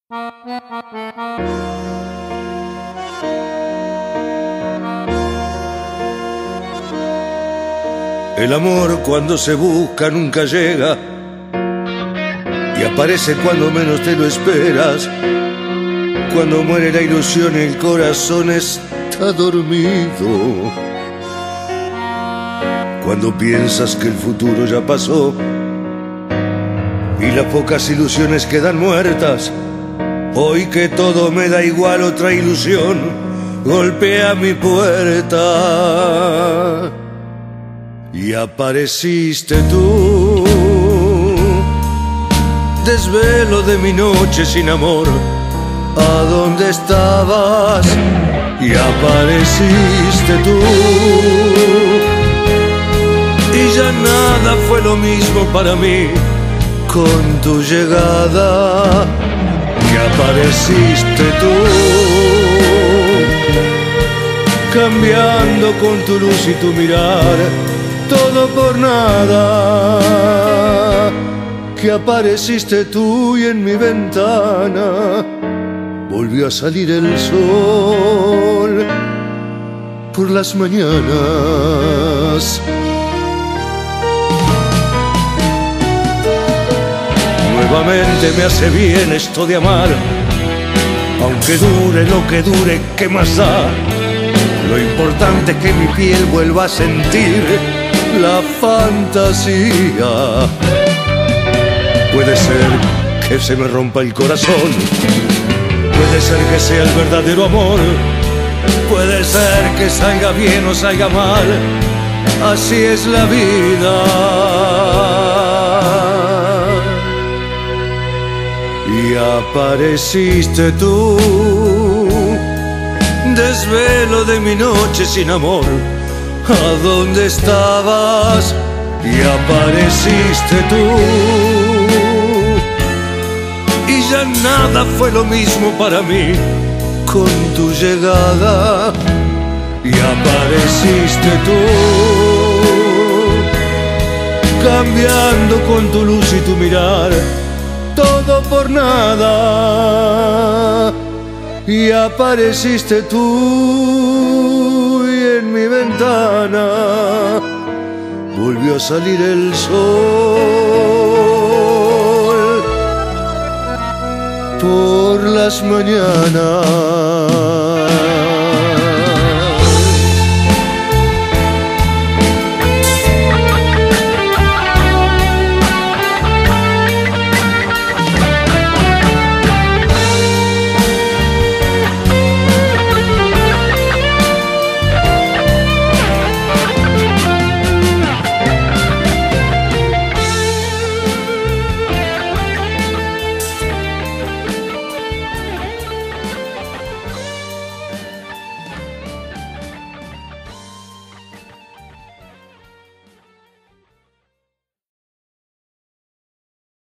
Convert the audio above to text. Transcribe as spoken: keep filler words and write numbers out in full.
El amor cuando se busca nunca llega y aparece cuando menos te lo esperas. Cuando muere la ilusión el corazón está dormido. Cuando piensas que el futuro ya pasó y las pocas ilusiones quedan muertas. Hoy que todo me da igual, otra ilusión golpea mi puerta. Y apareciste tú, desvelo de mi noche sin amor. ¿A dónde estabas? Y apareciste tú, y ya nada fue lo mismo para mí con tu llegada. Y apareciste tú, cambiando con tu luz y tu mirar, todo por nada. Que apareciste tú y en mi ventana volvió a salir el sol por las mañanas. Nuevamente me hace bien esto de amar, aunque dure lo que dure, ¿qué más da? Lo importante es que mi piel vuelva a sentir la fantasía. Puede ser que se me rompa el corazón, puede ser que sea el verdadero amor, puede ser que salga bien o salga mal, así es la vida. Y apareciste tú, desvelo de mi noche sin amor. ¿A dónde estabas? Y apareciste tú, y ya nada fue lo mismo para mí con tu llegada. Y apareciste tú, cambiando con tu luz y tu mirar, todo por nada. Y apareciste tú y en mi ventana volvió a salir el sol por las mañanas.